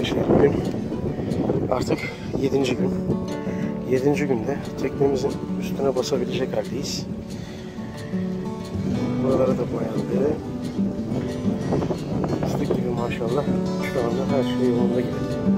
arkadaşlar. Bugün artık 7. gün. 7. günde teknemizin üstüne basabilecek haldeyiz. Buralara da boyandı. Fıstık gibi maşallah. Şu anda her şey yolunda gibi.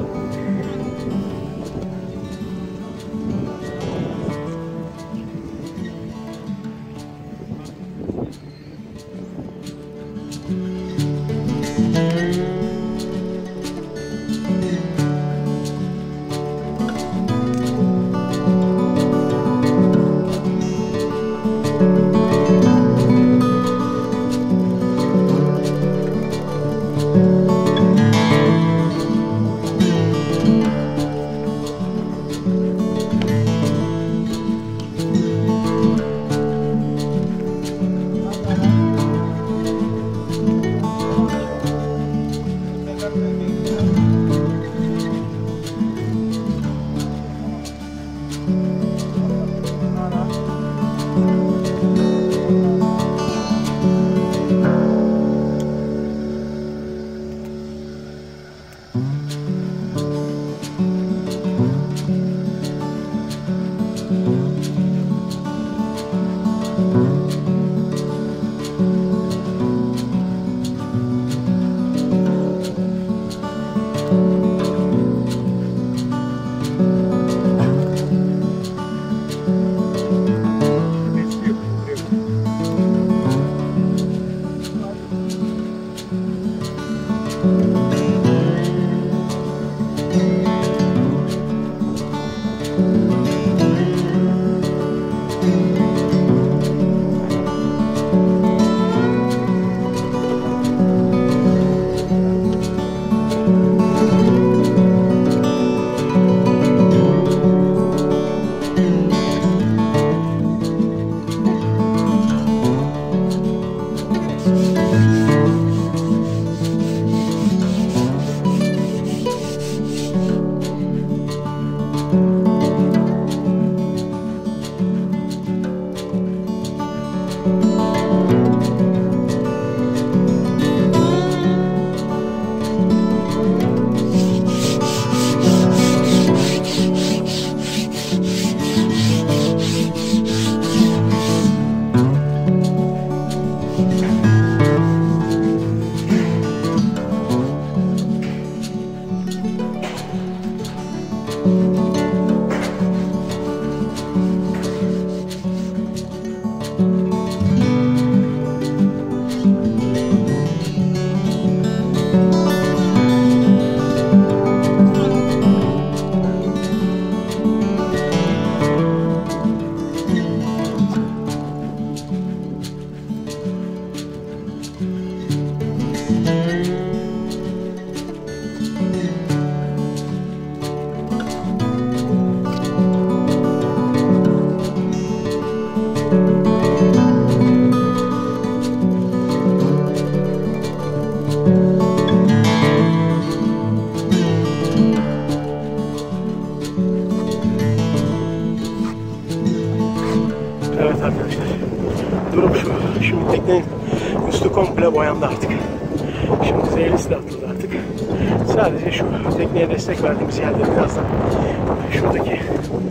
Evet arkadaşlar, durum şu. Şimdi teknenin üstü komple boyandı artık. Şimdi zeylisi de atıldı artık. Sadece şu tekneye destek verdiğimiz yerde birazdan şuradaki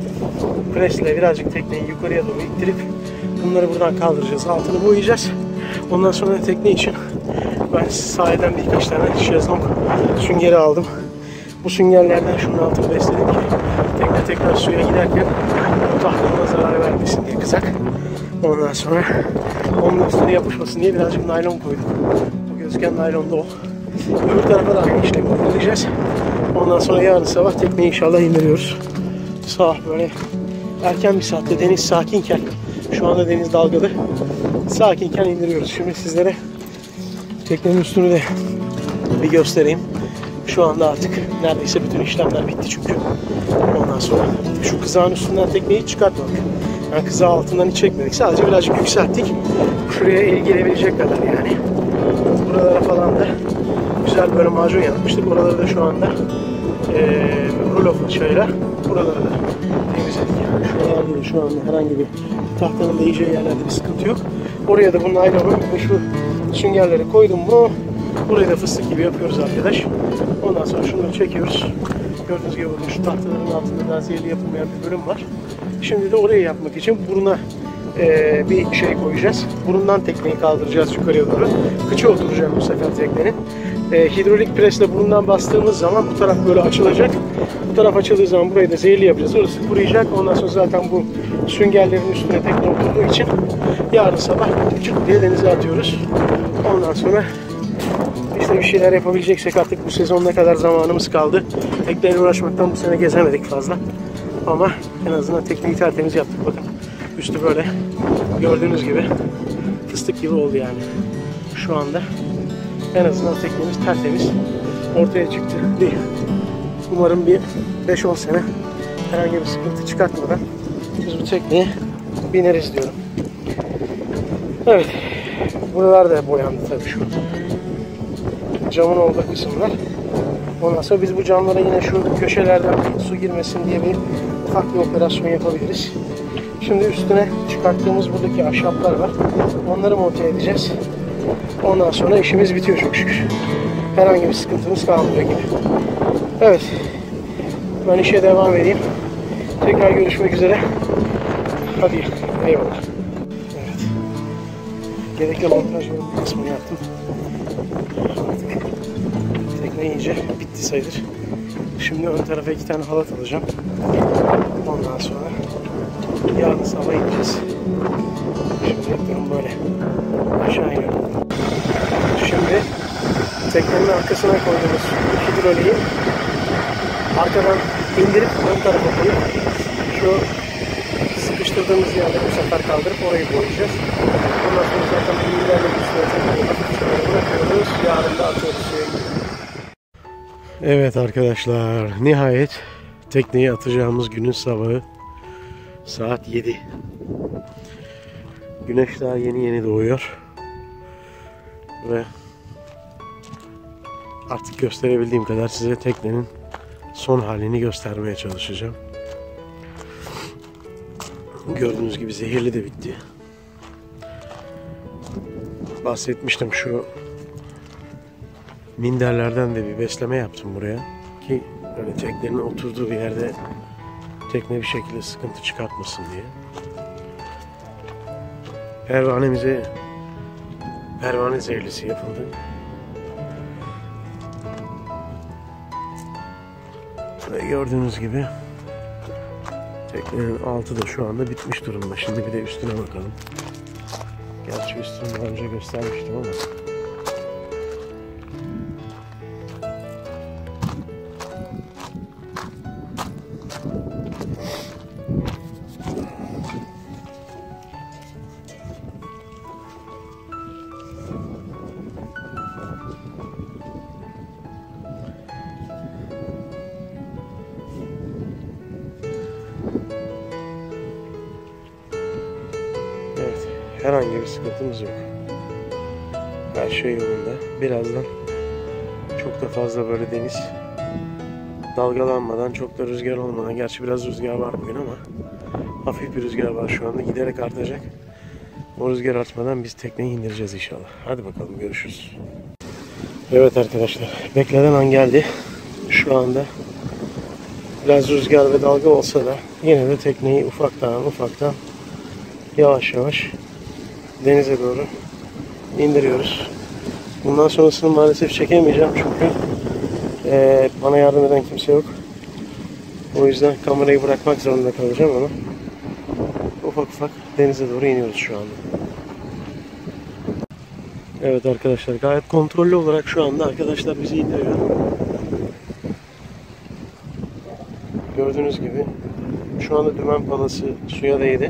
presle birazcık tekneyi yukarıya doğru ittirip bunları buradan kaldıracağız. Altını boyayacağız. Ondan sonra tekne için ben sahiden birkaç tane şezlong süngeri aldım. Bu süngerlerden şunun altını besledim ki tekne tekrar suya giderken o tahtamına zarar vermesin diye kızak. Ondan sonra onun üstüne yapışmasın diye birazcık naylon koyduk. Bu gözüken naylon da o. Öbür tarafa da aynı işlemi uygulayacağız. Ondan sonra yarın sabah tekneyi inşallah indiriyoruz. Sabah böyle erken bir saatte deniz sakinken, şu anda deniz dalgalı, sakinken indiriyoruz. Şimdi sizlere teknenin üstünü de bir göstereyim. Şu anda artık neredeyse bütün işlemler bitti çünkü. Ondan sonra şu kızağın üstünden tekneyi çıkartmadık. Yani kızağı altından hiç çekmedik. Sadece birazcık yükselttik. Şuraya el gelebilecek kadar yani. Buralara falan da güzel böyle macun yapmıştık. Oraları da şu anda rulo fırçayla buraları da temizledik. Yani şuralarda şu anda herhangi bir tahtanın değeceği yerlerde bir sıkıntı yok. Oraya da bu naylonu ve şu süngerleri koydum mu burayı da fıstık gibi yapıyoruz arkadaş. Ondan sonra şunları sonra çekiyoruz. Gördüğünüz gibi bakın şu tahtaların altında daha zehirli yapılmayan bir bölüm var. Şimdi de orayı yapmak için buruna bir şey koyacağız. Burundan tekneyi kaldıracağız yukarıya doğru. Kıçı oturacak bu sefer teknenin. Hidrolik presle burundan bastığımız zaman bu taraf böyle açılacak. Bu taraf açıldığı zaman burayı da zehirli yapacağız. Orası kuruyacak. Ondan sonra zaten bu süngerlerin üstüne tekne oturduğu için yarın sabah çık diye denize atıyoruz. Ondan sonra işte bir şeyler yapabileceksek artık bu sezon ne kadar zamanımız kaldı. Tekneyle uğraşmaktan bu sene gezemedik fazla. Ama en azından tekneyi tertemiz yaptık. Bakın üstü böyle gördüğünüz gibi fıstık gibi oldu yani. Şu anda en azından teknemiz tertemiz ortaya çıktı değil. Umarım bir 5-10 sene herhangi bir sıkıntı çıkartmadan biz bu tekneye bineriz diyorum. Evet. Buralar da boyandı tabii şu camın olduğu kısımlar. Ondan sonra biz bu camlara yine şu köşelerden su girmesin diye bir ufak bir operasyon yapabiliriz. Şimdi üstüne çıkarttığımız buradaki ahşaplar var. Onları monte edeceğiz. Ondan sonra işimiz bitiyor çok şükür. Herhangi bir sıkıntımız kalmıyor gibi. Evet. Ben işe devam edeyim. Tekrar görüşmek üzere. Hadi eyvallah. Evet. Gerekli montajların bir kısmını yaptım. Artık tekne iyice bitti sayılır. Şimdi ön tarafa 2 tane halat alacağım. Ondan sonra yarın sabah ineceğiz. Şimdi durum böyle. Aşağı iniyorum. Şimdi teknenin arkasına koyduğumuz hidroliği arkadan indirip ön tarafa koyup şu sıkıştırdığımız yerleri bu sefer kaldırıp orayı boyayacağız. Ondan sonra zaten bu ilerle üstüne bırakıyoruz. Yarın da atıyoruz. Evet arkadaşlar, nihayet tekneyi atacağımız günün sabahı saat 7. Güneş daha yeni doğuyor ve artık gösterebildiğim kadar size teknenin son halini göstermeye çalışacağım. Gördüğünüz gibi zehirli de bitti. Bahsetmiştim, şu minderlerden de bir besleme yaptım buraya ki böyle teknenin oturduğu bir yerde tekne bir şekilde sıkıntı çıkartmasın diye. Pervanemize pervane zehirlisi yapıldı. Ve gördüğünüz gibi teknenin altı da şu anda bitmiş durumda. Şimdi bir de üstüne bakalım. Gerçi üstünü daha önce göstermiştim ama. Herhangi bir sıkıntımız yok. Her şey yolunda. Birazdan çok da fazla böyle deniz dalgalanmadan, çok da rüzgar olmadan, gerçi biraz rüzgar var bugün ama hafif bir rüzgar var şu anda, giderek artacak. O rüzgar artmadan biz tekneyi indireceğiz inşallah. Hadi bakalım, görüşürüz. Evet arkadaşlar, beklenen an geldi. Şu anda biraz rüzgar ve dalga olsa da yine de tekneyi ufaktan yavaş yavaş denize doğru indiriyoruz. Bundan sonrasını maalesef çekemeyeceğim çünkü bana yardım eden kimse yok. O yüzden kamerayı bırakmak zorunda kalacağım ama ufak denize doğru iniyoruz şu anda. Evet arkadaşlar, gayet kontrollü olarak şu anda arkadaşlar bizi indiriyor. Gördüğünüz gibi şu anda dümen palası suya değdi.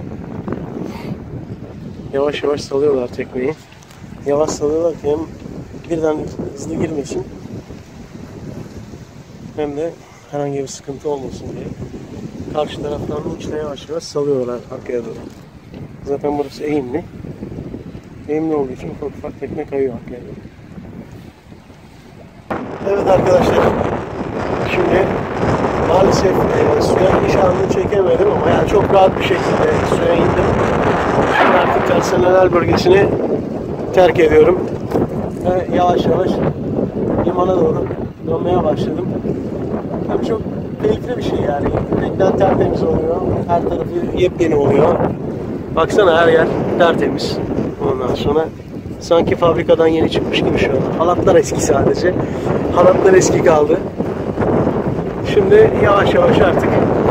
Yavaş yavaş salıyorlar tekneyi. Yavaş salıyorlar ki hem birden hızlı girmesin hem de herhangi bir sıkıntı olmasın diye. Karşı taraftan da yavaş yavaş salıyorlar arkaya doğru. Zaten burası eğimli. Eğimli olduğu için ufak tekne kayıyor arkaya doğru. Evet arkadaşlar, şimdi maalesef suya iniş anını çekemedim ama yani çok rahat bir şekilde suya indim. Şimdi artık tersanal bölgesini terk ediyorum ve yavaş yavaş limana doğru dönmeye başladım. Tabii çok keyifli bir şey yani. Teknen tertemiz oluyor. Her tarafı yepyeni oluyor. Baksana her yer tertemiz. Ondan sonra sanki fabrikadan yeni çıkmış gibi şu an. Halatlar eski sadece. Halatlar eski kaldı. Şimdi yavaş yavaş artık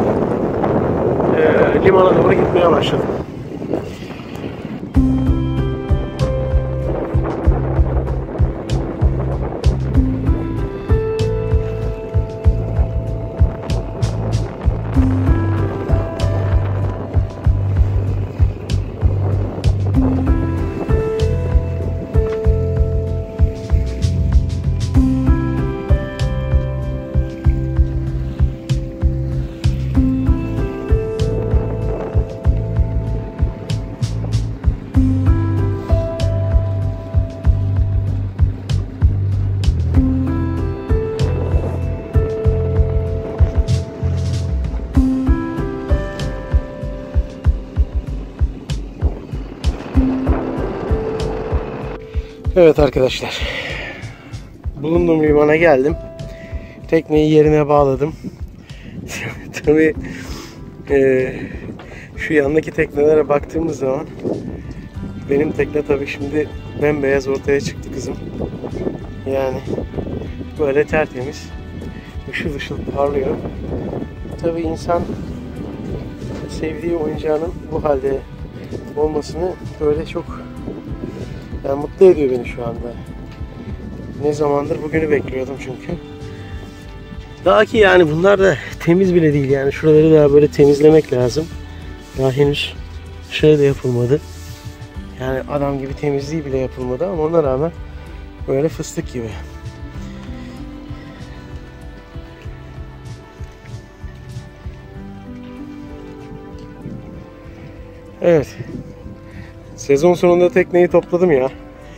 limana doğru gitmeye başladım. Evet arkadaşlar, bulunduğum limana geldim. Tekneyi yerine bağladım. Tabii şu yandaki teknelere baktığımız zaman benim tekne tabii şimdi bembeyaz ortaya çıktı kızım. Yani böyle tertemiz, ışıl ışıl parlıyor. Tabii insan sevdiği oyuncağının bu halde olmasını böyle çok yani mutlu ediyor beni şu anda. Ne zamandır bugünü bekliyordum çünkü. Daha ki yani bunlar da temiz bile değil yani. Şuraları daha böyle temizlemek lazım. Daha henüz şey de yapılmadı. Yani adam gibi temizliği bile yapılmadı ama ona rağmen böyle fıstık gibi. Evet. Sezon sonunda tekneyi topladım ya.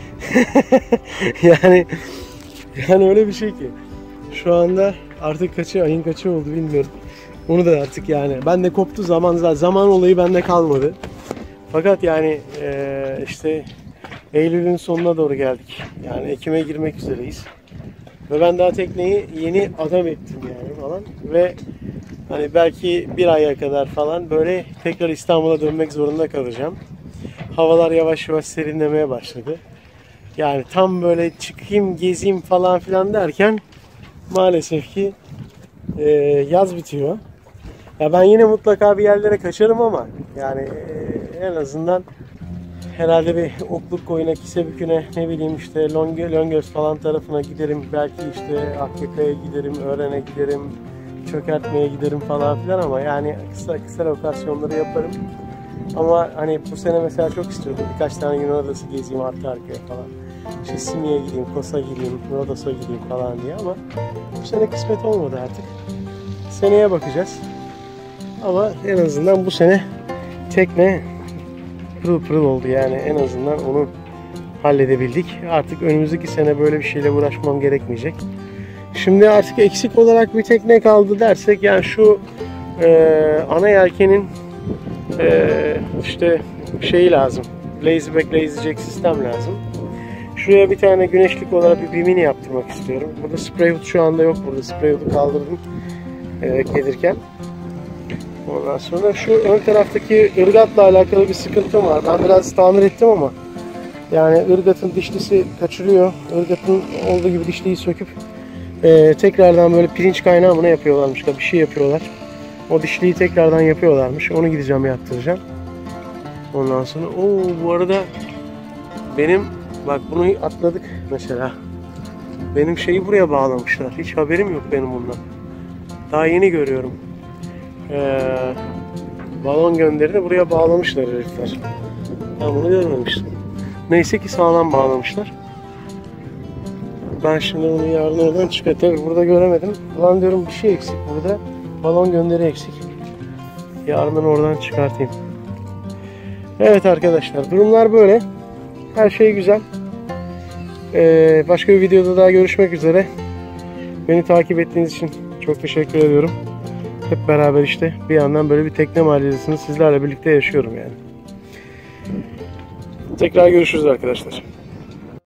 yani öyle bir şey ki. Şu anda artık ayın kaçı oldu bilmiyorum. Onu da artık yani ben de koptu zaman olayı bende kalmadı. Fakat yani işte Eylül'ün sonuna doğru geldik. Yani Ekim'e girmek üzereyiz. Ve ben daha tekneyi yeni adam ettim yani falan. Ve hani belki bir aya kadar falan böyle tekrar İstanbul'a dönmek zorunda kalacağım. Havalar yavaş yavaş serinlemeye başladı. Yani tam böyle çıkayım, gezeyim falan filan derken maalesef ki yaz bitiyor. Ya ben yine mutlaka bir yerlere kaçarım ama yani en azından herhalde bir Okluk Koyu'na, Kisebükü'ne, ne bileyim işte Löngöz falan tarafına giderim. Belki işte Akyaka'ya giderim, Ören'e giderim, Çökertme'ye giderim falan filan ama yani kısa lokasyonları yaparım. Ama hani bu sene mesela çok istiyordum. Birkaç tane Yunan adası gezeyim arka arkaya falan. İşte Simi'ye gideyim, Kos'a gideyim, Rodos'a gideyim falan diye ama bu sene kısmet olmadı artık. Seneye bakacağız. Ama en azından bu sene tekne pırıl pırıl oldu yani. En azından onu halledebildik. Artık önümüzdeki sene böyle bir şeyle uğraşmam gerekmeyecek. Şimdi artık eksik olarak bir tekne kaldı dersek yani şu ana yelkenin işte şeyi lazım. Lazy back, lazy jack sistem lazım. Şuraya bir tane güneşlik olarak bir bimini yaptırmak istiyorum. Burada spray hood şu anda yok. Burada spray hood'u kaldırdım gelirken. Ondan sonra şu ön taraftaki ırgatla alakalı bir sıkıntım var. Ben biraz tamir ettim ama yani ırgatın dişlisi kaçırıyor. Irgatın olduğu gibi dişliyi söküp tekrardan böyle pirinç kaynağı mı ne yapıyorlarmış, bir şey yapıyorlar. O dişliyi tekrardan yapıyorlarmış. Onu gideceğim yaptıracağım. Ondan sonra bu arada benim bak bunu atladık mesela. Benim şeyi buraya bağlamışlar. Hiç haberim yok benim bundan. Daha yeni görüyorum. Balon gönderini buraya bağlamışlar herifler. Ben bunu görmemiştim. Neyse ki sağlam bağlamışlar. Ben şimdi bunu yarın oradan çıkartayım. Tabii burada göremedim. Ulan diyorum bir şey eksik burada. Balon gönderi eksik. Yarın oradan çıkartayım. Evet arkadaşlar, durumlar böyle. Her şey güzel. Başka bir videoda daha görüşmek üzere. Beni takip ettiğiniz için çok teşekkür ediyorum. Hep beraber işte bir yandan böyle bir tekne macerasını sizlerle birlikte yaşıyorum yani. Tekrar görüşürüz arkadaşlar.